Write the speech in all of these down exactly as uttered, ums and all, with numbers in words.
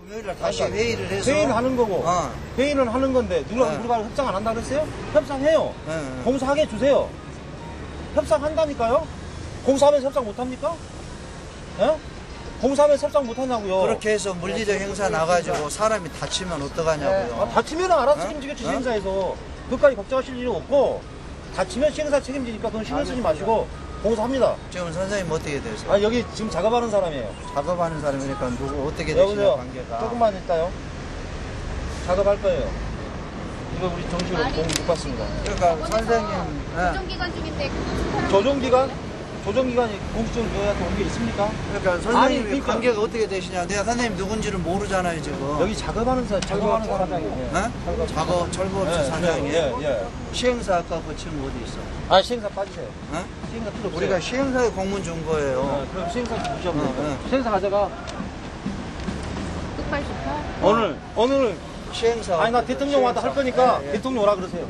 금요일날 다시 회의를 해서 회의를 하는 거고 어. 회의는 하는 건데 누가 네. 우리가 협상 안 한다 그랬어요? 협상해요. 네, 네. 공사하게 해주세요. 협상한다니까요. 공사하면서 협상 못합니까? 예? 공사하면서 협상 못하냐고요. 그렇게 해서 물리적 행사 나가지고 사람이 다치면 어떡하냐고요. 아, 다치면 알아서 어? 책임지겠지 어? 시행사에서. 그것까지 걱정하실 일이 없고 다치면 시행사 책임지니까 그건 신경 쓰지 마시고 공사합니다. 지금 선생님 어떻게 되세요? 아 여기 지금 작업하는 사람이에요. 작업하는 사람이니까 누구 어떻게 되시냐 여보세요. 관계가. 조금만 있다요. 작업할 거예요. 이거 우리 정식으로 공 못 받습니다. 그러니까 선생님 예. 조정기간 중인데 조정기간? 조정기간이 공식적으로 저희한테 온 게 있습니까? 그러니까 선생님 아니, 그러니까. 관계가 어떻게 되시냐. 내가 선생님 누군지를 모르잖아요 지금. 여기 작업하는 사람, 작업하는 사람이에요. 예? 작업 철거업체 예, 사장이에요. 예, 예. 시행사 아까 그 친구 어디 있어? 아, 시행사 빠지세요. 예? 시행사 필요 없어요. 우리가 시행사에 공문 준 거예요. 어, 그럼 시행사 좀 무시하면 어, 돼요. 어. 시행사 가져가. 뚝발식파 오늘, 오늘. 시행사. 아니, 나 대통령 와도 할 거니까 예, 예. 대통령 오라 그러세요.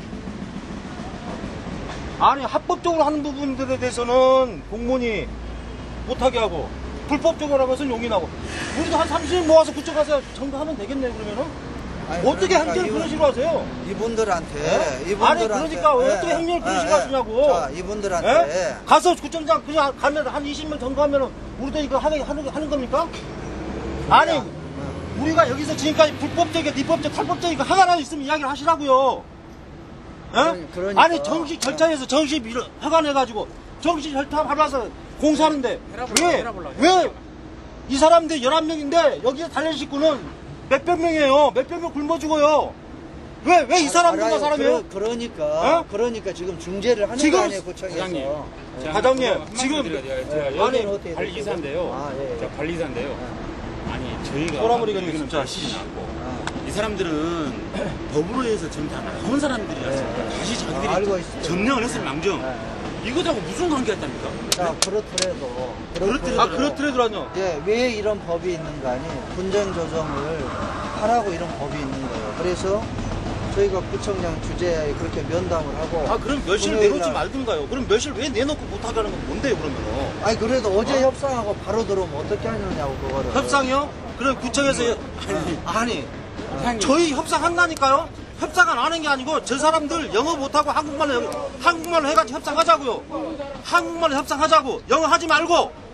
아니, 합법적으로 하는 부분들에 대해서는 공무원이 못하게 하고, 불법적으로 하는 것은 용인하고, 우리도 한 삼십 명 모아서 구청 가서 정도하면 되겠네, 그러면은? 아니, 어떻게 그러니까 행정을 이분- 그런 식으로 하세요? 이분들한테, 예? 이분들한테. 아니, 그러니까 왜 예, 어떻게 예, 행정을 그런 예, 식으로 예. 하시냐고. 자, 이분들한테. 예? 가서 구청장 그냥 가면 한 이십 명 정도하면은 우리도 이거 하는, 하는, 하는 겁니까? 아니, 예. 우리가 여기서 지금까지 불법적이고 비법적, 탈법적이고 하나라도 있으면 이야기를 하시라고요. 예? 그러니- 그러니까. 아니, 정식 절차에서 정식 밀어- 허가내가지고 정식 절차 밟아서 공사하는데 왜, 왜 이 사람들 열한 명인데 여기서 달린 식구는 몇백 명이에요. 몇백 명 굶어 죽어요. 왜, 왜 이 사람들과 알아요. 사람이에요? 그러, 그러니까, 어? 그러니까 지금 중재를 하는 지금 거 아니에요, 구청에서. 사장님. 예. 과장님, 지금- 지금 제가 아니, 여기 어떻게 관리사인데요. 아, 예, 예. 제가 관리사인데요. 아니 저희가 꼬라버리겠네, 여기는 진짜. 발신이 나고 아. 이 사람들은 법으로 해서 지금 다 나온 사람들이었어요. 다시 자기들이 아, 알고 있어요. 점령을 했을 망정. 예. 이거하고 무슨 관계가 있답니까? 자, 그렇더라도. 그렇더라도. 아, 그렇더라도요. 예, 왜 이런 법이 있는가 하니, 분쟁 조정을 하라고 이런 법이 있는 거예요. 그래서 저희가 구청장 주재에 그렇게 면담을 하고. 아, 그럼 멸실 금요일 내놓지 날- 말든가요. 그럼 멸실 왜 내놓고 못하게 하는 건 뭔데요, 그러면은? 아니, 그래도 어제 협상하고 바로 들어오면 어떻게 하느냐고, 그거를. 협상이요? 그럼 구청에서 아니, 아니 저희 협상한다니까요? 협상 안 하는 게 아니고 저 사람들 영어 못하고 한국말로 한국말로 해가지고 협상하자고요. 한국말로 협상하자고. 영어 하지 말고.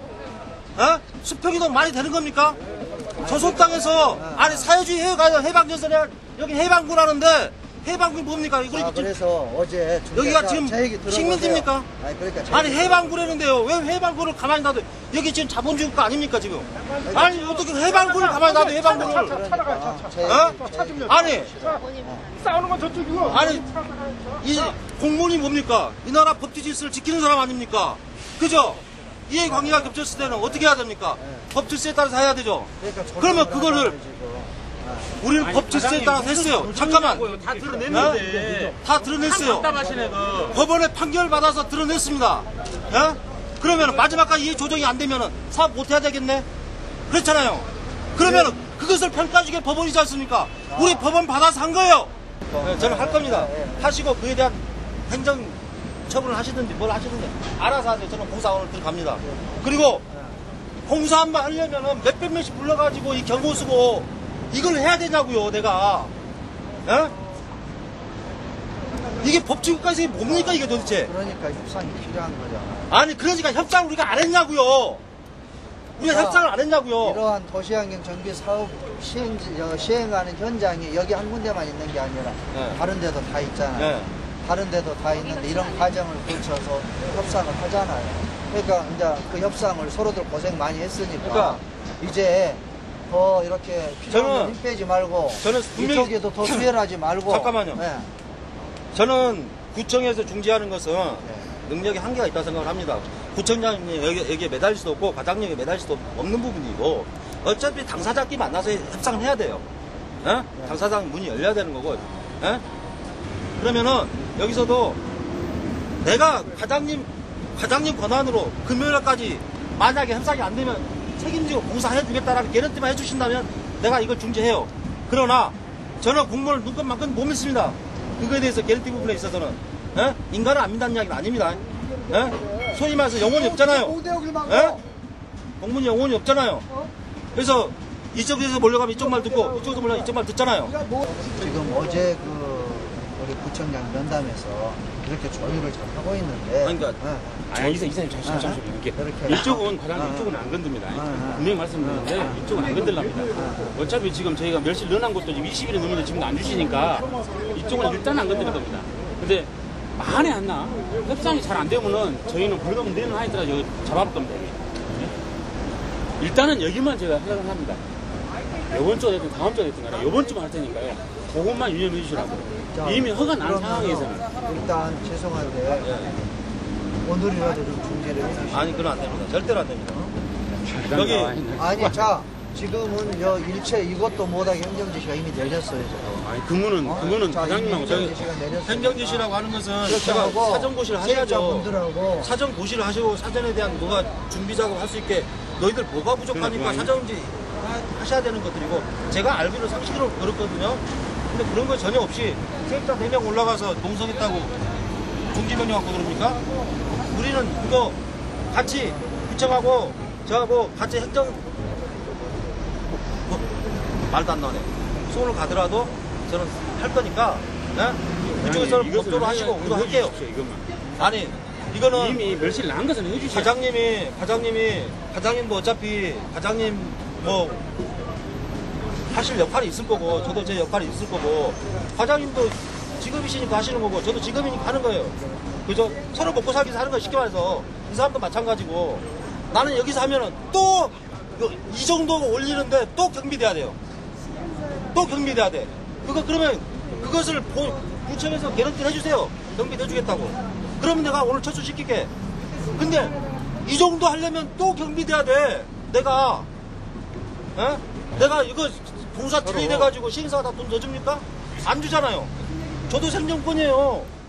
어? 수평이도 많이 되는 겁니까? 조선 땅에서 아니 사회주의 해가지고 해방전선에 여기 해방군하는데 해방군 뭡니까? 이거 아, 이렇게 그래서 어제 여기가 중재사 지금 제 얘기 들어보세요. 식민지입니까? 아니, 그러니까 제 아니 얘기 해방군이는데요. 왜 해방군을 가만히 놔둬? 여기 지금 자본주의 국가 아닙니까 지금? 아니 어떻게 해방군을 가만히 놔둬 해방군을? 그러니까 제 어? 얘기, 제 얘기. 아니 싸우는 건 저쪽이고. 아니 이 공무원이 뭡니까? 이 나라 법치 질서를 지키는 사람 아닙니까? 그죠? 이해관계가 겹쳤을 때는 어떻게 해야 됩니까? 법 질서에 따라서 해야 되죠. 그러니까 조정을 그러면 그거를 하잖아요, 지금. 우리는 아니, 법 질서에 과장님, 따라서 무슨 했어요. 잠깐만. 다 드러냈는데. 다 드러냈어요. 답답하시네 그. 법원에 판결 받아서 드러냈습니다. 예? 그러면 마지막까지 이 조정이 안 되면은 사업 못 해야 되겠네? 그렇잖아요. 그러면은 그것을 평가주게 법원이지 않습니까? 우리 법원 받아서 한 거예요. 네, 저는 할 겁니다. 하시고 그에 대한 행정 처분을 하시든지 뭘 하시든지 알아서 하세요. 저는 공사원을 들어갑니다. 그리고 공사 한 번 하려면은 몇백 명씩 불러가지고 이 경고 쓰고 이걸 해야 되냐고요, 내가. 예? 이게 법치국가에서 이게 뭡니까, 이게 도대체? 그러니까 협상이 필요한 거잖아. 아니, 그러니까 협상을 우리가 안 했냐고요. 우리가 자, 협상을 안 했냐고요. 이러한 도시환경 정비 사업 시행, 어, 시행하는 현장이 여기 한 군데만 있는 게 아니라 네. 다른 데도 다 있잖아요. 네. 다른 데도 다 있는데 이런 과정을 거쳐서 협상을 하잖아요. 그러니까 이제 그 협상을 서로들 고생 많이 했으니까 그러니까 이제 더 이렇게 필요한 저는- 힘 빼지 말고 저는 분명히- 이쪽에도 더 수혈하지 말고 잠깐만요. 네. 저는 구청에서 중지하는 것은 능력이 한계가 있다고 생각을 합니다. 구청장이 여기, 여기에 매달릴 수도 없고 과장님이 매달릴 수도 없는 부분이고 어차피 당사자끼리 만나서 협상을 해야 돼요. 예? 당사장 문이 열려야 되는 거고. 예? 그러면은 여기서도 내가 과장님 과장님 권한으로 금요일까지 만약에 협상이 안 되면 책임지고 공사해 주겠다라는 개런티만 해주신다면 내가 이걸 중지해요. 그러나 저는 공무원을 눈금만큼 못 믿습니다. 그거에 대해서 개런티 부분에 있어서는 예? 인간을 안 믿는 이야기는 아닙니다. 예? 소위 말해서 영혼이 없잖아요. 예? 공무원이 영혼이 없잖아요. 그래서 이쪽에서 몰려가면 이쪽 말 듣고 이쪽에서 몰려가면 이쪽 말 듣잖아요. 지금 어제 그 우리 구청장 면담에서 이렇게 조율을 잘 하고 있는데. 아니, 그러니까 어, 아, 이사님, 이사님, 잠시만, 잠시만. 이게 그렇게. 이쪽은 과장님 아, 이쪽은 안 건듭니다. 아, 분명히 말씀드리는데 이쪽은 안 건들랍니다. 어차피 지금 저희가 멸실 넣어놓은 것도 지금 이십 일이 넘는데 지금도 안 주시니까 이쪽은 일단 안 건드릴 겁니다. 근데 만에 안 나. 협상이 잘 안 되면은 저희는 벌금 내는 하이드라 여기 잡아볼 겁니다. 여기. 네? 일단은 여기만 제가 생각을 합니다. 이번 주가 됐든 다음 주가 됐든 간에 이번 주만 할 테니까요. 그것만 유념해 주시라고. 자, 이미 허가 난 그러면 상황에서는. 일단 죄송한데 오늘이라도 좀 중재를 해주시죠. 아니, 그건 안 됩니다. 절대로 안 됩니다. 여기 아니 자 지금은 여 일체 이것도 못하게 행정지시가 이미 내렸어요. 지금. 아니, 그거는, 어? 그거는 자, 과장님하고 이미 저희 행정지시가 내렸어요. 행정지시라고 하는 것은 그렇게 제가 하고 사전 고시를 하셔야죠. 세입자분들하고 사전 고시를 하시고 사전에 대한 뭐가 준비 작업 할 수 있게 너희들 뭐가 부족하니까 그러니까 사전지 하- 하셔야 되는 것들이고 제가 알기로 상식으로 그렇거든요. 근데 그런 거 전혀 없이 세입자 네 명 올라가서 농성했다고 중지명령 갖고 그럽니까? 우리는 이거 같이 구청하고 저하고 같이 행정 뭐, 말도 안 나네. 손을 가더라도 저는 할 거니까 예? 이쪽에서는 이것을 법조로 하시고 우리도 할게요. 해주십시오, 이것만. 아니 이거는 이미 멸실 난 것은 해주세요. 과장님이 과장님이 과장님도 어차피 과장님 뭐 하실 역할이 있을 거고 저도 제 역할이 있을 거고 과장님도 직업이시니까 하시는 거고 저도 직업이니까 하는 거예요. 그죠? 서로 먹고 살기 하는 거 쉽게 말해서 이 사람도 마찬가지고 나는 여기서 하면은 또 이 정도 올리는데 또 경비돼야 돼요. 또 경비돼야 돼. 그거 그러면 그것을 보, 구청에서 개런티를 해주세요. 경비 내주겠다고. 그러면 내가 오늘 철수시킬게. 근데 이 정도 하려면 또 경비돼야 돼. 내가 에? 내가 이거 공사 딜레이 돼가지고 시행사가 다 돈 더 줍니까? 안 주잖아요. 저도 생존권이에요.